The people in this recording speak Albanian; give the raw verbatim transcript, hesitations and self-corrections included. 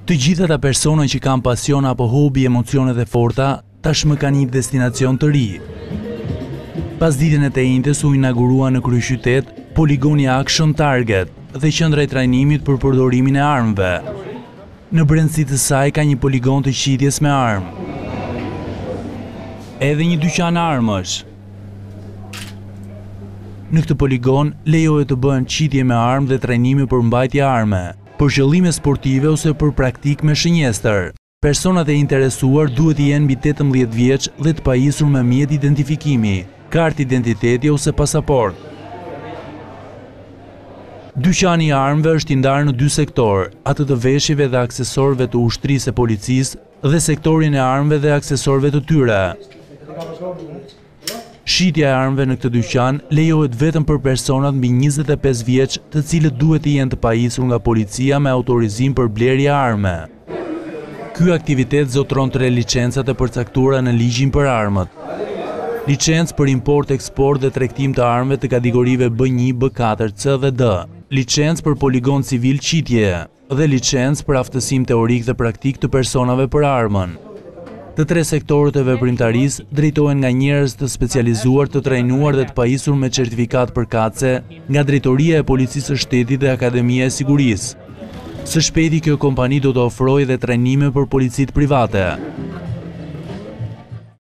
Të gjithë ata persona që kanë pasion apo hobi emocione dhe forta, tashmë kanë një destinacion të ri. Pas ditën e të njëjtës u inaugurua në kryeqytet poligoni Action Target dhe qendra e trajnimit për përdorimin e armëve. Në brendësi të saj ka një poligon të qitjes me armë. Edhe një dyqan armësh. Në këtë poligon lejohet të bëhen qitje me armë dhe trajnime për mbajtje arme, për qëllime sportive ose për praktik me shënjestër. Personat e interesuar duhet të jenë mbi tetëmbëdhjetë vjeç dhe të pajisur me mjet identifikimi, kartë identiteti ose pasaport. Dyqani i armëve është i ndarë në dy sektor, atë të veshjeve dhe aksesorëve të ushtrisë e policisë dhe sektorin e armëve dhe aksesorëve të tyre. Shitja e armëve në këtë dyqan lejohet vetëm për personat mbi njëzet e pesë vjeç, të cilët duhet të jenë të pajisur nga policia me autorizim për blerje arme. Ky aktivitet zotëron tre licencat e përcaktuara në ligjin për armët. Licencë për import, eksport dhe tregtim të armëve të kategorive B një, B katër, C dhe D. Licencë për poligon civil qitje dhe licencë për aftësim teorik dhe praktik të personave për armën. Të tre sektorët e veprimtarisë drejtohen nga njerëz të specializuar, të trajnuar dhe të pajisur me certifikat përkatëse nga Drejtoria e Policisë së Shtetit dhe Akademia e Sigurisë. Së shpejti kjo kompani do të ofrojë dhe trajnime për policitë private.